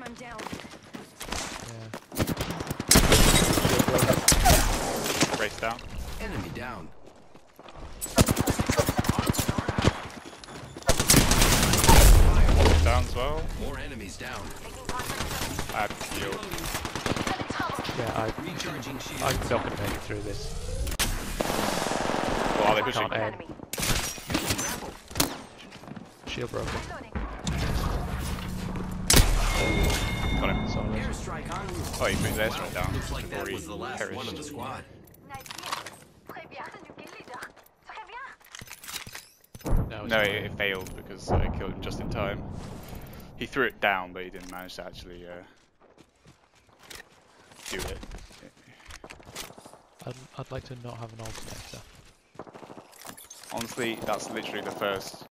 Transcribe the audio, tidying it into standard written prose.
I'm down. Yeah. Race down. Enemy down. Down as well. More enemies down. Add shield. Yeah, Recharging shield. I'm not going to make it through this. Well, are they pushing? Can't aim. Shield broken. Got him. Solid. Airstrike on route. Oh, he put his airstrike down. Looks like that Before was he the last perished. one of the squad. No, it's No, not. it failed because I killed him just in time. He threw it down, but he didn't manage to actually do it. I'd like to not have an alternator. Honestly, that's literally the first